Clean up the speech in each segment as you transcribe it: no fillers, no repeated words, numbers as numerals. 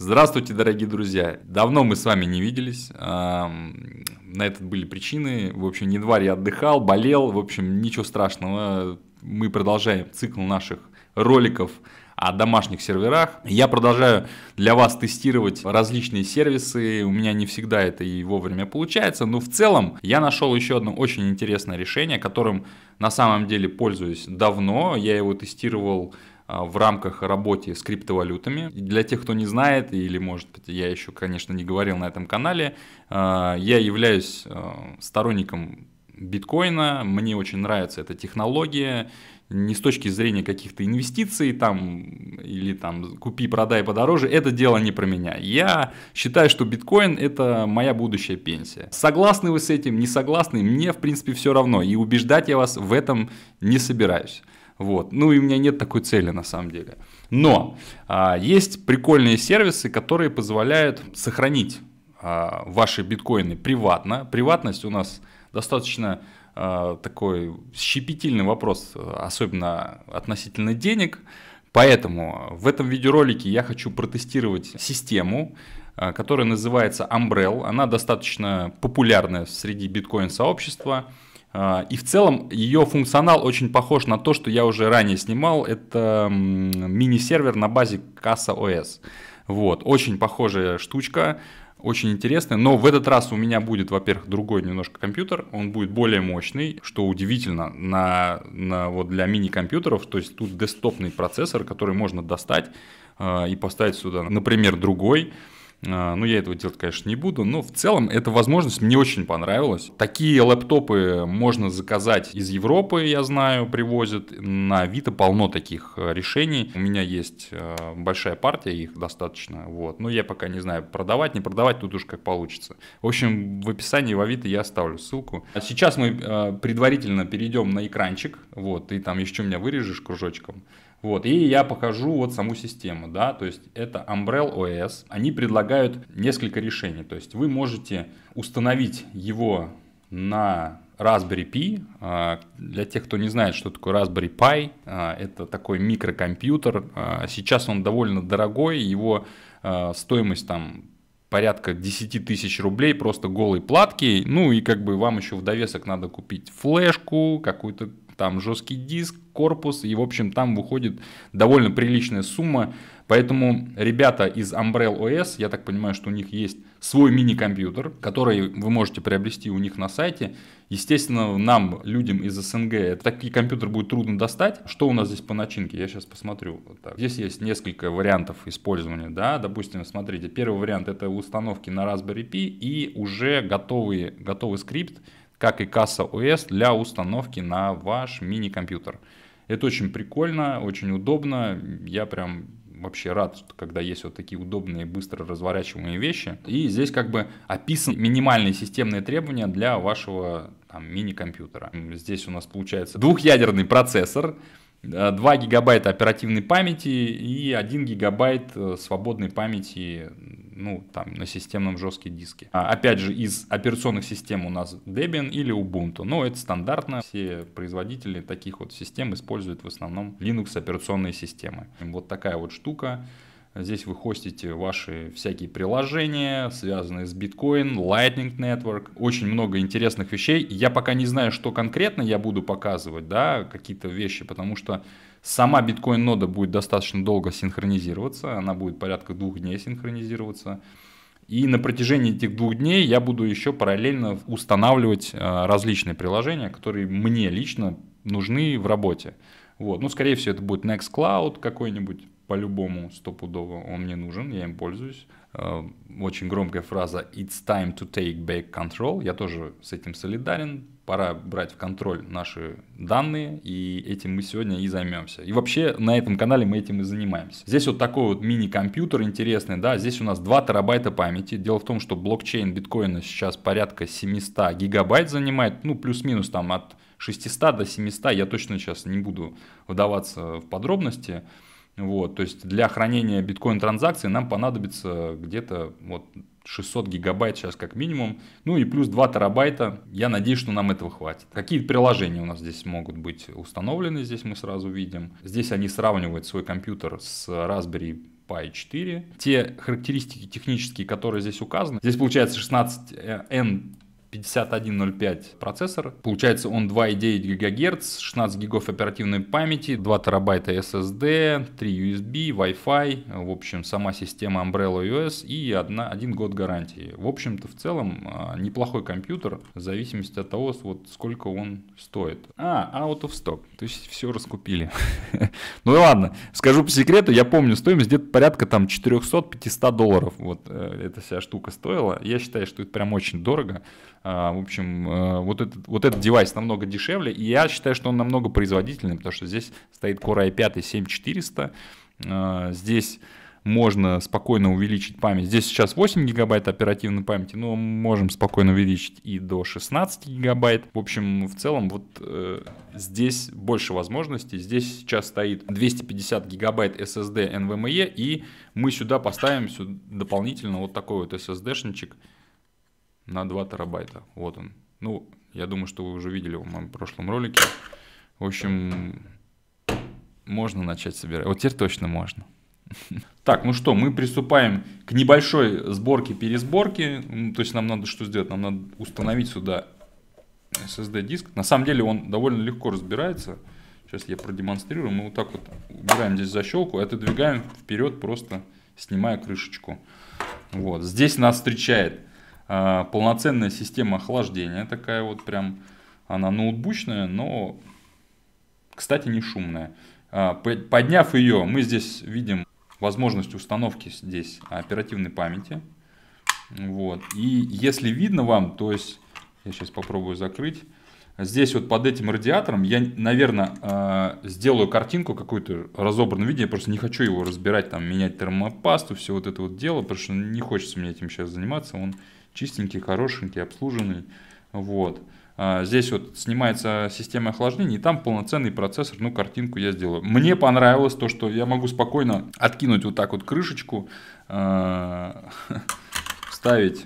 Здравствуйте, дорогие друзья! Давно мы с вами не виделись, на это были причины, в общем, январь я отдыхал, болел, в общем, ничего страшного, мы продолжаем цикл наших роликов о домашних серверах. Я продолжаю для вас тестировать различные сервисы, у меня не всегда это и вовремя получается, но в целом я нашел еще одно очень интересное решение, которым на самом деле пользуюсь давно, я его тестировал в рамках работы с криптовалютами. Для тех, кто не знает, или, может быть, я еще, конечно, не говорил на этом канале, я являюсь сторонником биткоина, мне очень нравится эта технология, не с точки зрения каких-то инвестиций там, или там купи-продай подороже, это дело не про меня. Я считаю, что биткоин это моя будущая пенсия. Согласны вы с этим, не согласны, мне в принципе все равно, и убеждать я вас в этом не собираюсь. Вот. Ну и у меня нет такой цели на самом деле. Но есть прикольные сервисы, которые позволяют сохранить ваши биткоины приватно. Приватность у нас достаточно такой щепетильный вопрос, особенно относительно денег. Поэтому в этом видеоролике я хочу протестировать систему, которая называется Umbrel. Она достаточно популярная среди биткоин-сообщества. И в целом ее функционал очень похож на то, что я уже ранее снимал. Это мини-сервер на базе Casa OS. Вот. Очень похожая штучка, очень интересная. Но в этот раз у меня будет, во-первых, другой немножко компьютер. Он будет более мощный, что удивительно вот для мини-компьютеров. То есть тут десктопный процессор, который можно достать и поставить сюда, например, другой. Ну, я этого делать, конечно, не буду, но в целом эта возможность мне очень понравилась. Такие лэптопы можно заказать из Европы, я знаю, привозят. На Авито полно таких решений. У меня есть большая партия, их достаточно. Вот. Но я пока не знаю, продавать, не продавать, тут уж как получится. В общем, в описании в Авито я оставлю ссылку. Сейчас мы предварительно перейдем на экранчик. Вот, ты там еще меня вырежешь кружочком. Вот, и я покажу вот саму систему, да, то есть это Umbrel OS, они предлагают несколько решений, то есть вы можете установить его на Raspberry Pi, для тех, кто не знает, что такое Raspberry Pi, это такой микрокомпьютер, сейчас он довольно дорогой, его стоимость там порядка 10 тысяч рублей, просто голой платки, ну и как бы вам еще в довесок надо купить флешку, какую-то там жесткий диск, корпус, и в общем там выходит довольно приличная сумма, поэтому ребята из Umbrel OS, я так понимаю, что у них есть свой мини-компьютер, который вы можете приобрести у них на сайте. Естественно, нам, людям из СНГ, такие компьютеры будет трудно достать. Что у нас здесь по начинке? Я сейчас посмотрю. Вот так. Здесь есть несколько вариантов использования. Да? Допустим, смотрите, первый вариант это установки на Raspberry Pi и уже готовый скрипт, как и Casa OS для установки на ваш мини-компьютер. Это очень прикольно, очень удобно. Я прям вообще рад, когда есть вот такие удобные, быстро разворачиваемые вещи. И здесь как бы описаны минимальные системные требования для вашего мини-компьютера. Здесь у нас получается двухъядерный процессор, 2 гигабайта оперативной памяти и 1 гигабайт свободной памяти, ну, там, на системном жестком диске. Опять же, из операционных систем у нас Debian или Ubuntu, но это стандартно. Все производители таких вот систем используют в основном Linux операционные системы. Вот такая вот штука. Здесь вы хостите ваши всякие приложения, связанные с Bitcoin, Lightning Network. Очень много интересных вещей. Я пока не знаю, что конкретно я буду показывать, да, какие-то вещи, потому что сама биткоин-нода будет достаточно долго синхронизироваться. Она будет порядка 2 дней синхронизироваться. И на протяжении этих 2 дней я буду еще параллельно устанавливать различные приложения, которые мне лично нужны в работе. Вот. Ну, скорее всего, это будет Nextcloud какой-нибудь. По-любому, стопудово он мне нужен, я им пользуюсь. Очень громкая фраза «It's time to take back control». Я тоже с этим солидарен. Пора брать в контроль наши данные, и этим мы сегодня и займемся. И вообще на этом канале мы этим и занимаемся. Здесь вот такой вот мини-компьютер интересный, да, здесь у нас 2 терабайта памяти. Дело в том, что блокчейн биткоина сейчас порядка 700 гигабайт занимает, ну плюс-минус там от 600 до 700, я точно сейчас не буду вдаваться в подробности. Вот, то есть для хранения биткоин-транзакций нам понадобится где-то вот 600 гигабайт сейчас как минимум, ну и плюс 2 терабайта, я надеюсь, что нам этого хватит. Какие приложения у нас здесь могут быть установлены, здесь мы сразу видим. Здесь они сравнивают свой компьютер с Raspberry Pi 4. Те характеристики технические, которые здесь указаны. Здесь получается 16N 5105 процессор. Получается он 2,9 ГГц, 16 гигов оперативной памяти, 2 терабайта SSD, 3 USB, Wi-Fi, в общем, сама система Umbrella OS и 1 год гарантии. В общем-то, в целом, неплохой компьютер, в зависимости от того, вот сколько он стоит. Out of stock, то есть все раскупили. Ну ладно, скажу по секрету, я помню стоимость где-то порядка там $400-500. Вот эта вся штука стоила. Я считаю, что это прям очень дорого. В общем, вот этот девайс намного дешевле, и я считаю, что он намного производительный, потому что здесь стоит Core i5 7400, здесь можно спокойно увеличить память. Здесь сейчас 8 гигабайт оперативной памяти, но можем спокойно увеличить и до 16 гигабайт. В общем, в целом, вот здесь больше возможностей. Здесь сейчас стоит 250 гигабайт SSD NVMe, и мы сюда поставим дополнительно вот такой вот SSD-шничек на 2 терабайта. Вот он. Ну, я думаю, что вы уже видели в моем прошлом ролике. В общем, можно начать собирать. Вот теперь точно можно. Так, ну что, мы приступаем к небольшой сборке-пересборке. То есть нам надо что сделать? Нам надо установить сюда SSD-диск. На самом деле он довольно легко разбирается. Сейчас я продемонстрирую. Мы вот так вот убираем здесь защелку, отодвигаем вперед, просто снимая крышечку. Вот. Здесь нас встречает полноценная система охлаждения. Такая вот прям, она ноутбучная, но, кстати, не шумная. Подняв ее, мы здесь видим возможность установки здесь оперативной памяти. Вот. И если видно вам, то есть, я сейчас попробую закрыть. Здесь вот под этим радиатором я, наверное, сделаю картинку какую-то разобранную виде. Я просто не хочу его разбирать, там, менять термопасту, все вот это вот дело, потому что не хочется мне этим сейчас заниматься. Он чистенький, хорошенький, обслуженный. Вот. Здесь вот снимается система охлаждения, и там полноценный процессор. Ну, картинку я сделаю. Мне понравилось то, что я могу спокойно откинуть вот так вот крышечку, вставить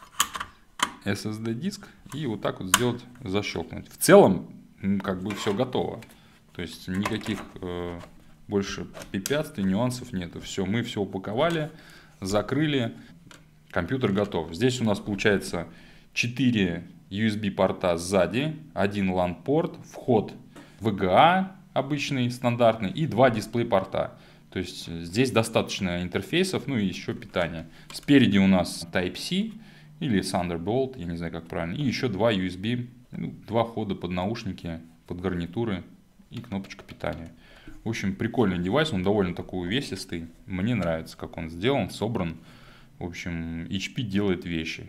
SSD-диск и вот так вот сделать, защелкнуть. В целом, как бы все готово. То есть никаких больше препятствий, нюансов нету. Все, мы все упаковали, закрыли. Компьютер готов. Здесь у нас получается 4 USB порта сзади, 1 LAN порт, вход VGA обычный, стандартный, и 2 дисплей порта. То есть здесь достаточно интерфейсов, ну и еще питание. Спереди у нас Type-C или Thunderbolt, я не знаю как правильно, и еще 2 USB, 2 входа под наушники, под гарнитуры и кнопочка питания. В общем, прикольный девайс, он довольно такой увесистый. Мне нравится, как он сделан, собран. В общем, HP делает вещи.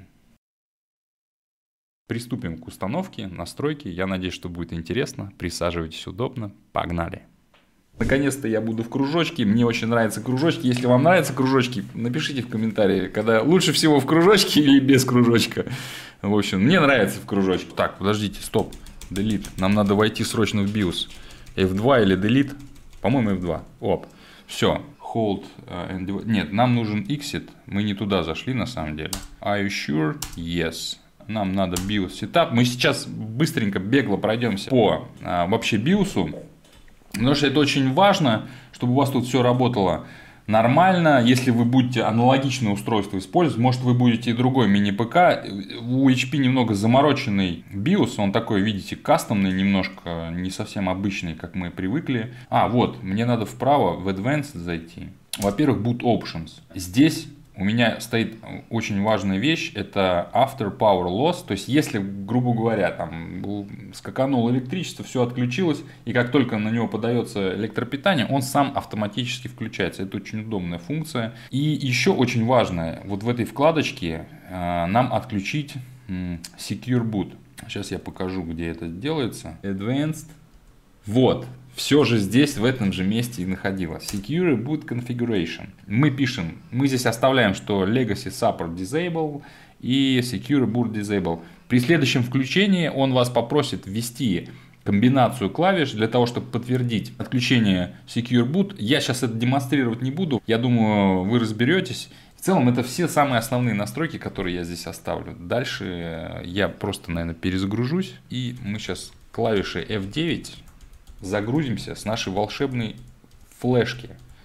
Приступим к установке, настройке. Я надеюсь, что будет интересно. Присаживайтесь удобно. Погнали. Наконец-то я буду в кружочке. Мне очень нравятся кружочки. Если вам нравятся кружочки, напишите в комментарии, когда лучше всего в кружочке или без кружочка. В общем, мне нравится в кружочке. Так, подождите, стоп. Delete. Нам надо войти срочно в BIOS. F2 или Delete? По-моему, F2. Оп. Все. Hold and... Нет, нам нужен Exit. Мы не туда зашли на самом деле. Are you sure? Yes. Нам надо BIOS Setup. Мы сейчас быстренько, бегло пройдемся по вообще BIOS. Потому что это очень важно, чтобы у вас тут все работало нормально. Если вы будете аналогичное устройство использовать, может вы будете и другой мини-ПК. У HP немного замороченный BIOS. Он такой, видите, кастомный немножко, не совсем обычный, как мы привыкли. Вот, мне надо вправо в Advanced зайти. Во-первых, Boot Options. Здесь у меня стоит очень важная вещь, это After Power Loss, то есть если, грубо говоря, там скакануло электричество, все отключилось, и как только на него подается электропитание, он сам автоматически включается. Это очень удобная функция. И еще очень важное, вот в этой вкладочке нам отключить Secure Boot. Сейчас я покажу, где это делается. Advanced. Вот. Все же здесь, в этом же месте и находилось. Secure Boot Configuration. Мы пишем, мы здесь оставляем, что Legacy Support Disable и Secure Boot Disable. При следующем включении он вас попросит ввести комбинацию клавиш для того, чтобы подтвердить отключение Secure Boot. Я сейчас это демонстрировать не буду. Я думаю, вы разберетесь. В целом, это все самые основные настройки, которые я здесь оставлю. Дальше я просто, наверное, перезагружусь. И мы сейчас клавишей F9 загрузимся с нашей волшебной флешки.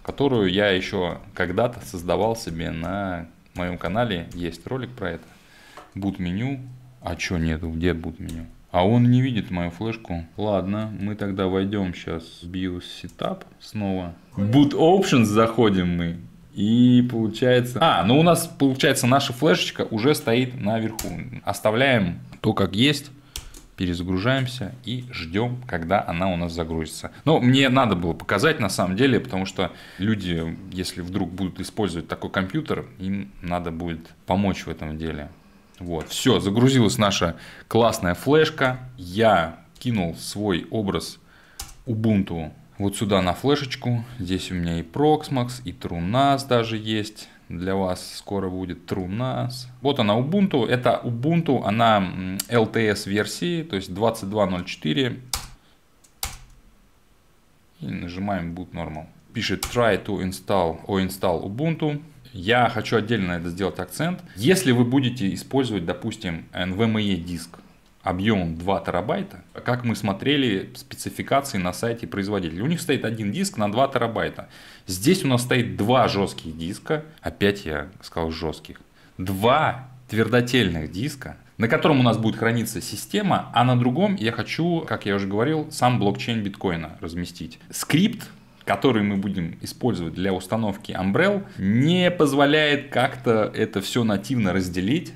которую я еще когда-то создавал себе на моем канале. Есть ролик про это. Boot меню. А что нету? Где boot меню? А он не видит мою флешку. Ладно, мы тогда войдем сейчас в BIOS Setup снова. Boot Options заходим мы. И получается... ну у нас получается наша флешечка уже стоит наверху. Оставляем то, как есть. Перезагружаемся и ждем, когда она у нас загрузится. Но мне надо было показать на самом деле, потому что люди, если вдруг будут использовать такой компьютер, им надо будет помочь в этом деле. Вот, все, загрузилась наша классная флешка. Я кинул свой образ Ubuntu вот сюда на флешечку. Здесь у меня и Proxmox, и TrueNAS даже есть. Для вас скоро будет TrueNAS. Вот она Ubuntu. Это Ubuntu, она LTS версии, то есть 22.04. И нажимаем Boot Normal. Пишет Try to install or install Ubuntu. Я хочу отдельно это сделать акцент. Если вы будете использовать, допустим, NVMe диск объемом 2 терабайта, как мы смотрели спецификации на сайте производителя. У них стоит один диск на 2 терабайта. Здесь у нас стоит 2 жестких диска. Опять я сказал жестких. 2 твердотельных диска, на котором у нас будет храниться система, а на другом я хочу, как я уже говорил, сам блокчейн биткоина разместить. Скрипт, который мы будем использовать для установки Umbrel, не позволяет как-то это все нативно разделить.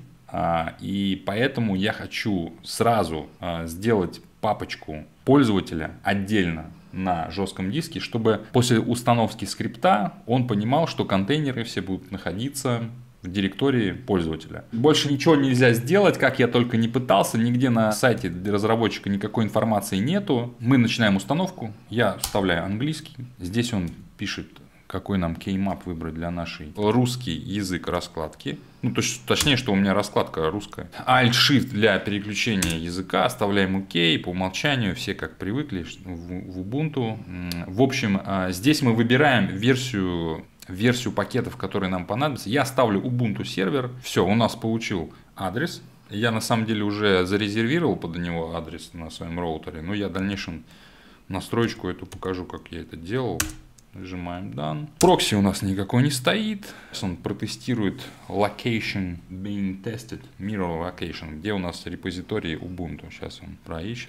И поэтому я хочу сразу сделать папочку пользователя отдельно на жестком диске, чтобы после установки скрипта он понимал, что контейнеры все будут находиться в директории пользователя. Больше ничего нельзя сделать, как я только не пытался, нигде на сайте разработчика никакой информации нету. Мы начинаем установку, я вставляю английский, здесь он пишет, какой нам keymap выбрать для нашей русский язык раскладки. Ну, точнее, что у меня раскладка русская. Alt-Shift для переключения языка. Оставляем OK. По умолчанию все как привыкли в Ubuntu. В общем, здесь мы выбираем версию пакетов, которые нам понадобятся. Я ставлю Ubuntu сервер. Все, у нас получил адрес. Я на самом деле уже зарезервировал под него адрес на своем роутере. Но я в дальнейшем настроечку эту покажу, как я это делал. Нажимаем Done. Прокси у нас никакой не стоит. Он протестирует location being tested, mirror location, где у нас репозитории Ubuntu. Сейчас он проищет.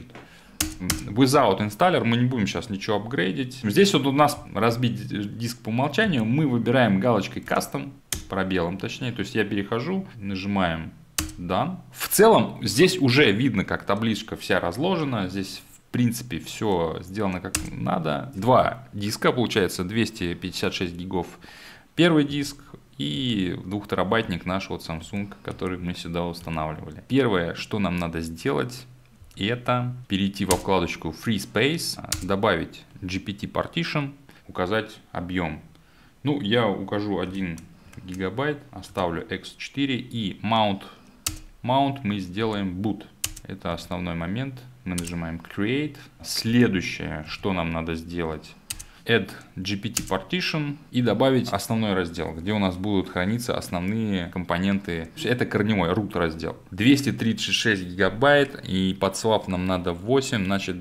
Without installer мы не будем сейчас ничего апгрейдить. Здесь вот у нас разбить диск по умолчанию. Мы выбираем галочкой Custom, пробелом точнее. То есть я перехожу, нажимаем Done. В целом здесь уже видно, как табличка вся разложена. Здесь в принципе все сделано как надо. 2 диска, получается 256 гигов первый диск и 2-терабайтник наш вот Samsung, который мы сюда устанавливали. Первое, что нам надо сделать, это перейти во вкладочку Free Space, добавить GPT Partition, указать объем. Ну, я укажу 1 гигабайт, оставлю X4 и Mount мы сделаем Boot. Это основной момент. Мы нажимаем Create. Следующее, что нам надо сделать, Add GPT Partition и добавить основной раздел, где у нас будут храниться основные компоненты. Это корневой root раздел. 236 гигабайт и под swap нам надо 8, значит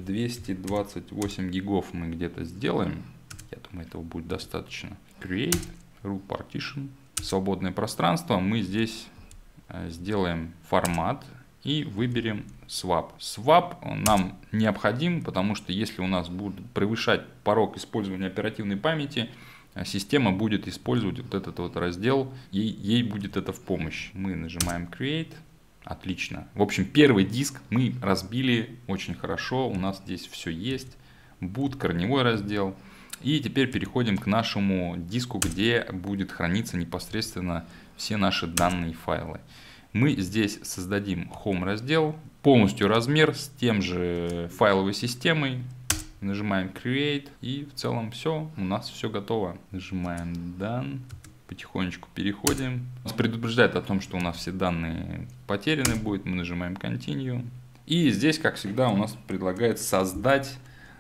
228 гигов мы где-то сделаем. Я думаю, этого будет достаточно. Create, root partition, свободное пространство. Мы здесь сделаем формат и выберем Swap. Swap нам необходим, потому что если у нас будет превышать порог использования оперативной памяти, система будет использовать вот этот вот раздел, ей будет это в помощь. Мы нажимаем Create. Отлично. В общем, первый диск мы разбили очень хорошо. У нас здесь все есть. Boot, корневой раздел. И теперь переходим к нашему диску, где будет храниться непосредственно все наши данные файлы. Мы здесь создадим Home раздел, полностью размер с тем же файловой системой. Нажимаем Create и в целом все, у нас все готово. Нажимаем Done, потихонечку переходим. Нас предупреждает о том, что у нас все данные потеряны будут. Мы нажимаем Continue. И здесь, как всегда, у нас предлагает создать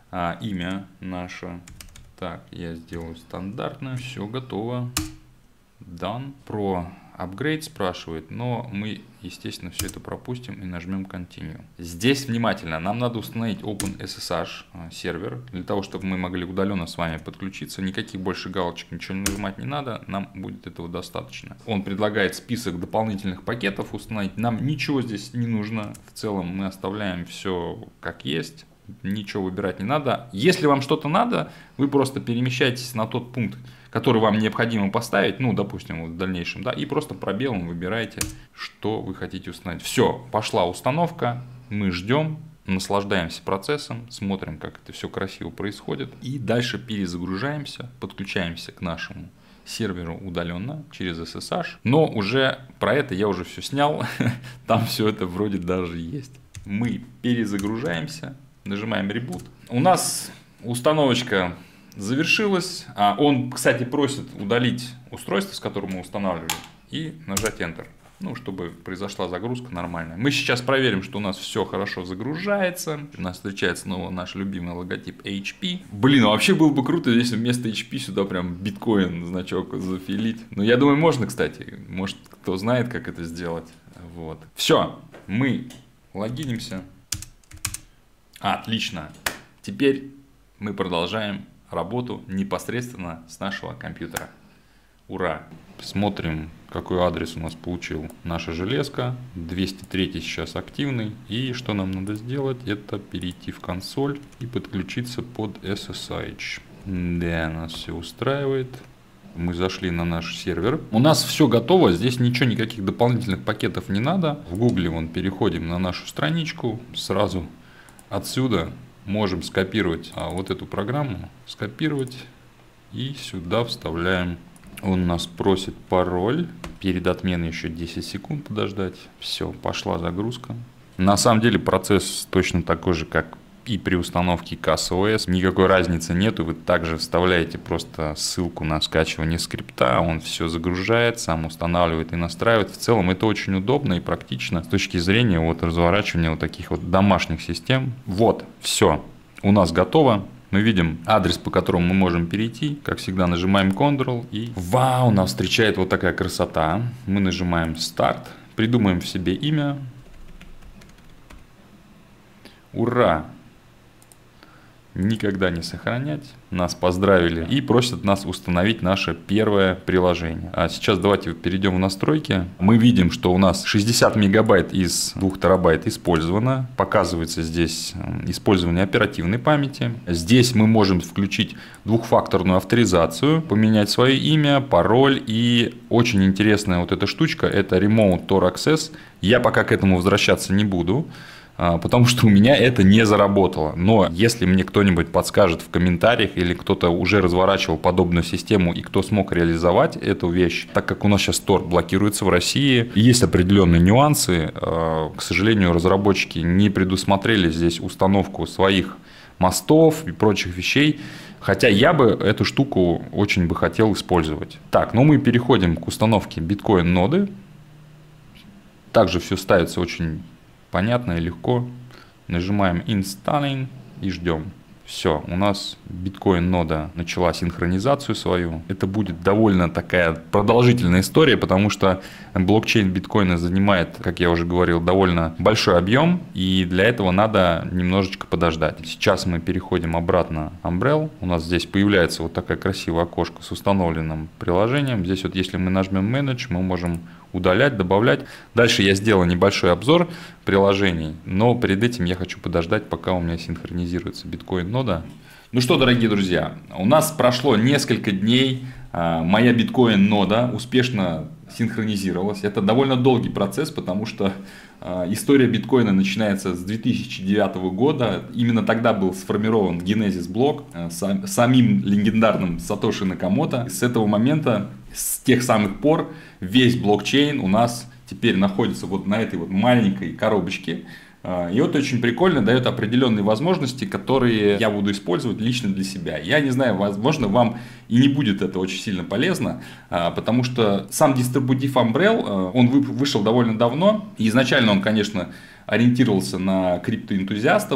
имя наше. Так, я сделаю стандартное, все готово. Done. Про Upgrade спрашивает, но мы, естественно, все это пропустим и нажмем Continue. Здесь внимательно, нам надо установить OpenSSH сервер, для того, чтобы мы могли удаленно с вами подключиться. Никаких больше галочек, ничего нажимать не надо, нам будет этого достаточно. Он предлагает список дополнительных пакетов установить, нам ничего здесь не нужно. В целом мы оставляем все как есть. Ничего выбирать не надо. Если вам что-то надо, вы просто перемещаетесь на тот пункт, который вам необходимо поставить, ну, допустим, в дальнейшем, да, и просто пробелом выбираете, что вы хотите установить. Все, пошла установка, мы ждем, наслаждаемся процессом, смотрим, как это все красиво происходит, и дальше перезагружаемся, подключаемся к нашему серверу удаленно через SSH, но уже про это я уже все снял, там все это вроде даже есть. Мы перезагружаемся. Нажимаем Reboot. У нас установочка завершилась. Он, кстати, просит удалить устройство, с которым мы устанавливали, и нажать Enter. Ну, чтобы произошла загрузка нормальная. Мы сейчас проверим, что у нас все хорошо загружается. У нас встречается снова наш любимый логотип HP. Блин, вообще было бы круто, если вместо HP сюда прям биткоин значок зафилить. Но я думаю, можно, кстати. Может, кто знает, как это сделать. Вот. Все, мы логинимся. Отлично. Теперь мы продолжаем работу непосредственно с нашего компьютера. Ура! Смотрим, какой адрес у нас получил наша железка. 203 сейчас активный. И что нам надо сделать? Это перейти в консоль и подключиться под SSH. Да, нас все устраивает. Мы зашли на наш сервер. У нас все готово. Здесь ничего, никаких дополнительных пакетов не надо. В Гугле переходим на нашу страничку. Сразу отсюда можем скопировать вот эту программу, скопировать и сюда вставляем. Он нас просит пароль. Перед отменой еще 10 секунд подождать. Все, пошла загрузка. На самом деле процесс точно такой же, как и при установке CasaOS. Никакой разницы нету. Вы также вставляете просто ссылку на скачивание скрипта. Он все загружает, сам устанавливает и настраивает. В целом это очень удобно и практично с точки зрения разворачивания вот таких вот домашних систем. Вот, все. У нас готово. Мы видим адрес, по которому мы можем перейти. Как всегда, нажимаем Ctrl и вау, нас встречает вот такая красота. Мы нажимаем Start, придумаем в себе имя. Ура! Никогда не сохранять. Нас поздравили и просят нас установить наше первое приложение. А сейчас давайте перейдем в настройки. Мы видим, что у нас 60 мегабайт из 2 терабайт использовано. Показывается здесь использование оперативной памяти. Здесь мы можем включить двухфакторную авторизацию, поменять свое имя, пароль. И очень интересная вот эта штучка, это Remote Tor Access. Я пока к этому возвращаться не буду, потому что у меня это не заработало. Но если мне кто-нибудь подскажет в комментариях или кто-то уже разворачивал подобную систему и кто смог реализовать эту вещь, так как у нас сейчас Tor блокируется в России, есть определенные нюансы. К сожалению, разработчики не предусмотрели здесь установку своих мостов и прочих вещей. Хотя я бы эту штуку очень бы хотел использовать. Так, ну мы переходим к установке биткоин-ноды. Также все ставится очень понятно и легко. Нажимаем Installing и ждем. Все, у нас биткоин-нода начала синхронизацию свою. Это будет довольно такая продолжительная история, потому что блокчейн биткоина занимает, как я уже говорил, довольно большой объем. И для этого надо немножечко подождать. Сейчас мы переходим обратно в Umbrel. У нас здесь появляется вот такая красивая окошко с установленным приложением. Здесь вот если мы нажмем Manage, мы можем удалять, добавлять. Дальше я сделаю небольшой обзор приложений, но перед этим я хочу подождать, пока у меня синхронизируется биткоин-нода. Ну что, дорогие друзья, у нас прошло несколько дней, моя биткоин-нода успешно синхронизировалась. Это довольно долгий процесс, потому что история биткоина начинается с 2009 года. Именно тогда был сформирован Genesis блок самим легендарным Сатоши Накамото. С этого момента, с тех самых пор, весь блокчейн у нас теперь находится вот на этой вот маленькой коробочке. И вот очень прикольно, дает определенные возможности, которые я буду использовать лично для себя. Я не знаю, возможно, вам и не будет это очень сильно полезно, потому что сам дистрибутив Umbrel, он вышел довольно давно. И изначально он, конечно, ориентировался на криптоэнтузиастов,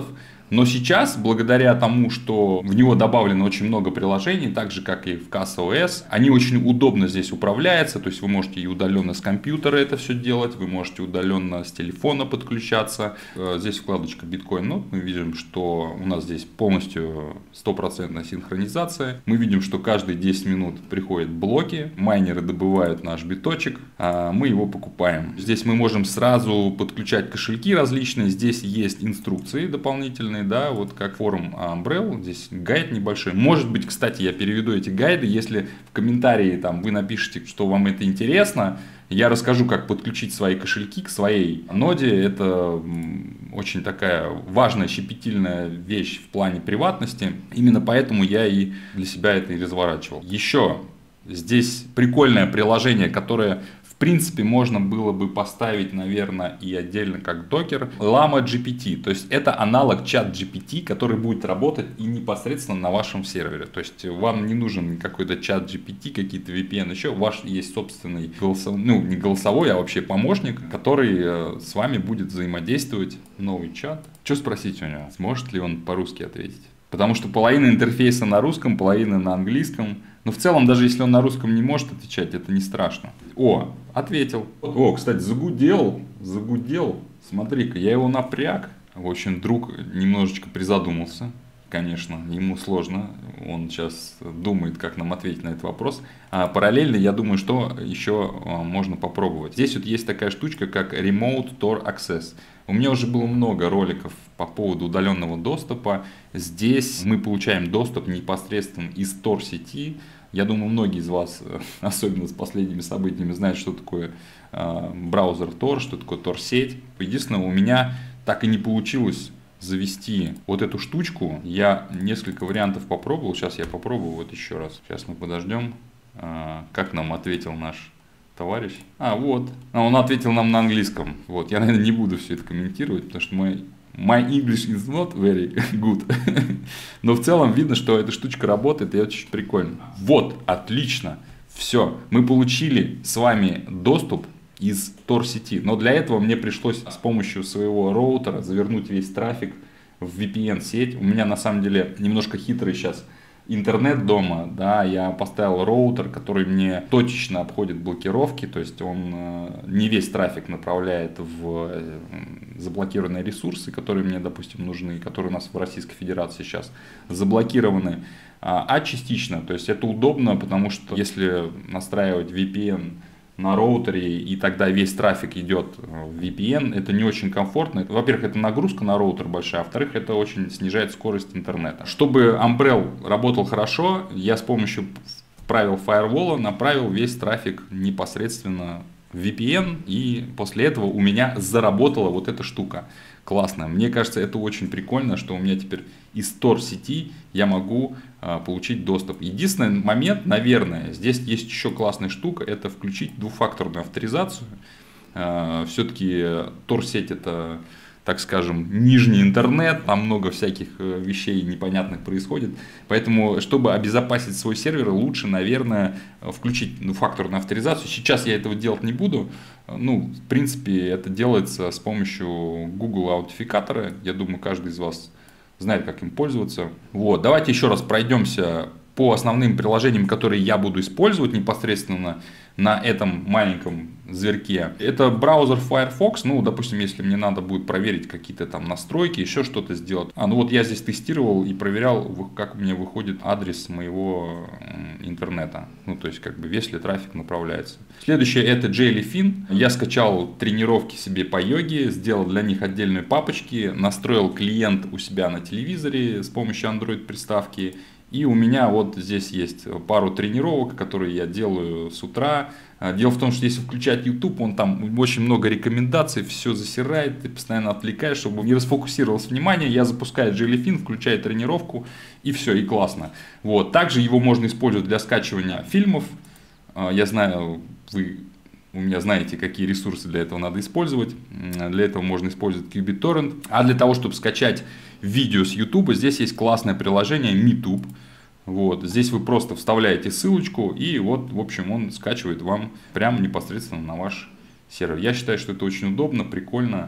Но сейчас, благодаря тому, что в него добавлено очень много приложений, так же как и в CasaOS, они очень удобно здесь управляются, то есть вы можете и удаленно с компьютера это все делать, вы можете удаленно с телефона подключаться. Здесь вкладочка Bitcoin Node, мы видим, что у нас здесь полностью 100% синхронизация. Мы видим, что каждые 10 минут приходят блоки, майнеры добывают наш биточек, а мы его покупаем. Здесь мы можем сразу подключать кошельки различные, здесь есть инструкции дополнительные, да, вот как форум Umbrel, здесь гайд небольшой. Может быть, кстати, я переведу эти гайды, если в комментарии там вы напишите, что вам это интересно, я расскажу, как подключить свои кошельки к своей ноде. Это очень такая важная, щепетильная вещь в плане приватности. Именно поэтому я и для себя это и разворачивал. Еще здесь прикольное приложение, которое в принципе можно было бы поставить, наверное, и отдельно как докер. Llama GPT. То есть это аналог чат GPT, который будет работать и непосредственно на вашем сервере. То есть вам не нужен какой-то чат GPT, какие-то VPN еще. Ваш есть собственный голосовой, ну не голосовой, а вообще помощник, который с вами будет взаимодействовать. Новый чат. Что спросить у него? Сможет ли он по-русски ответить? Потому что половина интерфейса на русском, половина на английском. Но в целом, даже если он на русском не может отвечать, это не страшно. О, ответил. О, кстати, загудел. Смотри-ка, я его напряг. В общем, друг немножечко призадумался. Конечно, ему сложно. Он сейчас думает, как нам ответить на этот вопрос. А параллельно, я думаю, что еще можно попробовать. Здесь вот есть такая штучка, как Remote Tor Access. У меня уже было много роликов по поводу удаленного доступа. Здесь мы получаем доступ непосредственно из Tor сети. Я думаю, многие из вас, особенно с последними событиями, знают, что такое браузер Tor, что такое Tor сеть. Единственное, у меня так и не получилось завести вот эту штучку. Я несколько вариантов попробовал. Сейчас я попробую вот еще раз. Сейчас мы подождем, как нам ответил наш товарищ. Вот. Он ответил нам на английском. Вот. Я, наверное, не буду все это комментировать, потому что my English is not very good. Но в целом видно, что эта штучка работает, и это очень прикольно. Вот, отлично. Все. Мы получили с вами доступ из Tor сети. Но для этого мне пришлось с помощью своего роутера завернуть весь трафик в VPN сеть. У меня на самом деле немножко хитрый сейчас интернет дома, да, я поставил роутер, который мне точечно обходит блокировки, то есть он не весь трафик направляет в заблокированные ресурсы, которые мне, допустим, нужны, которые у нас в Российской Федерации сейчас заблокированы, а частично, то есть это удобно, потому что если настраивать VPN на роутере, и тогда весь трафик идет в VPN, это не очень комфортно. Во-первых, это нагрузка на роутер большая, а во-вторых, это очень снижает скорость интернета. Чтобы Umbrel работал хорошо, я с помощью правил фаервола направил весь трафик непосредственно в VPN, и после этого у меня заработала вот эта штука. Классно. Мне кажется, это очень прикольно, что у меня теперь из Tor сети я могу получить доступ. Единственный момент, наверное, здесь есть еще классная штука, это включить двухфакторную авторизацию. Все-таки Tor сеть это, так скажем, нижний интернет, там много всяких вещей непонятных происходит. Поэтому, чтобы обезопасить свой сервер, лучше, наверное, включить двухфакторную авторизацию. Сейчас я этого делать не буду. Ну, в принципе, это делается с помощью Google аутентификатора. Я думаю, каждый из вас знает, как им пользоваться. Вот, давайте еще раз пройдемся по основным приложениям, которые я буду использовать непосредственно на этом маленьком зверьке. Это браузер Firefox. Ну, допустим, если мне надо будет проверить какие-то там настройки, еще что-то сделать. Ну вот я здесь тестировал и проверял, как у меня выходит адрес моего интернета. Ну, то есть, как бы весь ли трафик направляется. Следующее это Jellyfin. Я скачал тренировки себе по йоге, сделал для них отдельные папочки, настроил клиент у себя на телевизоре с помощью Android приставки. И у меня вот здесь есть пару тренировок, которые я делаю с утра. Дело в том, что если включать YouTube, он там очень много рекомендаций, все засирает, ты постоянно отвлекаешь, чтобы не расфокусировалось внимание. Я запускаю Jellyfin, включаю тренировку, и все, и классно. Вот. Также его можно использовать для скачивания фильмов. Я знаю, вы у меня знаете, какие ресурсы для этого надо использовать. Для этого можно использовать QBitTorrent. А для того, чтобы скачать видео с YouTube, здесь есть классное приложение MeTube. Вот. Здесь вы просто вставляете ссылочку, и вот, в общем, он скачивает вам прямо непосредственно на ваш сервер. Я считаю, что это очень удобно, прикольно.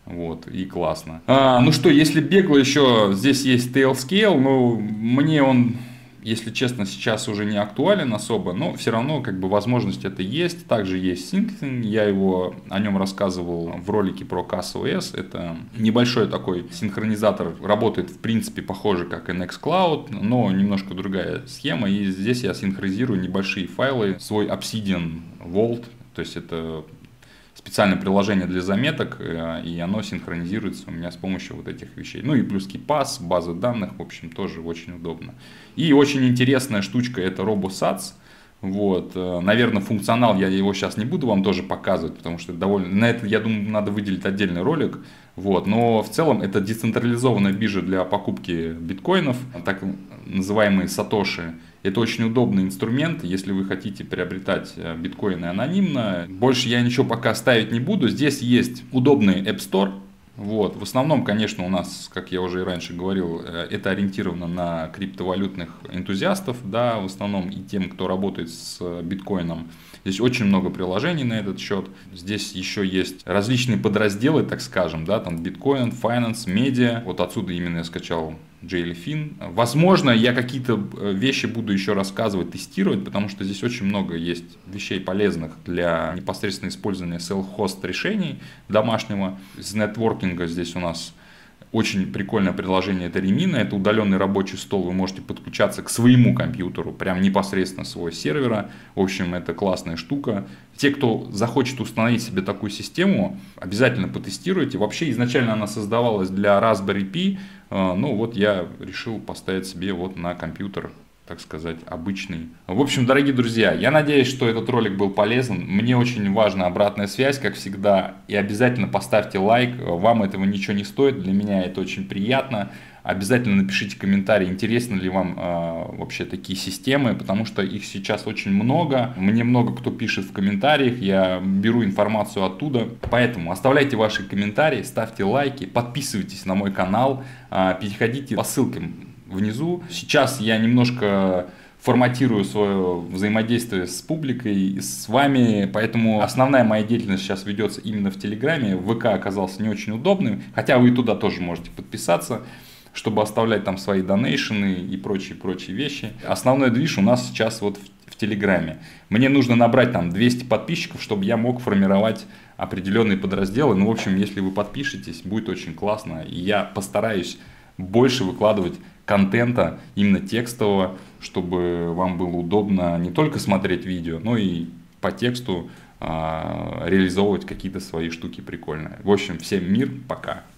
Вот, и классно. Ну что, если бегло еще, здесь есть Tailscale, но мне он, если честно, сейчас уже не актуален особо, но все равно как бы возможность это есть. Также есть Syncing, я о нем рассказывал в ролике про CastOS. Это небольшой такой синхронизатор, работает в принципе похоже как и Nextcloud, но немножко другая схема. И здесь я синхронизирую небольшие файлы, свой Obsidian Vault, то есть это специальное приложение для заметок, и оно синхронизируется у меня с помощью вот этих вещей. Ну и плюс KeePass, база данных, в общем, тоже очень удобно. И очень интересная штучка — это RoboSats. Вот, наверное, функционал я его сейчас не буду вам тоже показывать, потому что довольно, на это, я думаю, надо выделить отдельный ролик. Вот, но в целом это децентрализованная биржа для покупки биткоинов, так называемые сатоши. Это очень удобный инструмент, если вы хотите приобретать биткоины анонимно. Больше я ничего пока ставить не буду. Здесь есть удобный App Store. Вот. В основном, конечно, у нас, как я уже и раньше говорил, это ориентировано на криптовалютных энтузиастов, да, в основном и тем, кто работает с биткоином. Здесь очень много приложений на этот счет. Здесь еще есть различные подразделы, так скажем, да, там биткоин, finance, медиа. Вот отсюда именно я скачал Jellyfin. Возможно, я какие-то вещи буду еще рассказывать, тестировать, потому что здесь очень много есть вещей полезных для непосредственно использования self-host решений домашнего. Из нетворкинга здесь у нас очень прикольное приложение — это Remina. Это удаленный рабочий стол, вы можете подключаться к своему компьютеру, прям непосредственно с своего сервера. В общем, это классная штука. Те, кто захочет установить себе такую систему, обязательно потестируйте. Вообще, изначально она создавалась для Raspberry Pi. Ну вот я решил поставить себе вот на компьютер, так сказать, обычный. В общем, дорогие друзья, я надеюсь, что этот ролик был полезен. Мне очень важна обратная связь, как всегда. И обязательно поставьте лайк. Вам этого ничего не стоит. Для меня это очень приятно. Обязательно напишите комментарий, интересны ли вам вообще такие системы, потому что их сейчас очень много. Мне много кто пишет в комментариях, я беру информацию оттуда. Поэтому оставляйте ваши комментарии, ставьте лайки, подписывайтесь на мой канал, переходите по ссылкам внизу. Сейчас я немножко форматирую свое взаимодействие с публикой и с вами, поэтому основная моя деятельность сейчас ведется именно в Телеграме. ВК оказался не очень удобным, хотя вы и туда тоже можете подписаться, чтобы оставлять там свои донейшены и прочие вещи. Основной движ у нас сейчас вот в Телеграме. Мне нужно набрать там 200 подписчиков, чтобы я мог формировать определенные подразделы. Ну, в общем, если вы подпишетесь, будет очень классно. И я постараюсь больше выкладывать контента, именно текстового, чтобы вам было удобно не только смотреть видео, но и по тексту реализовывать какие-то свои штуки прикольные. В общем, всем мир, пока.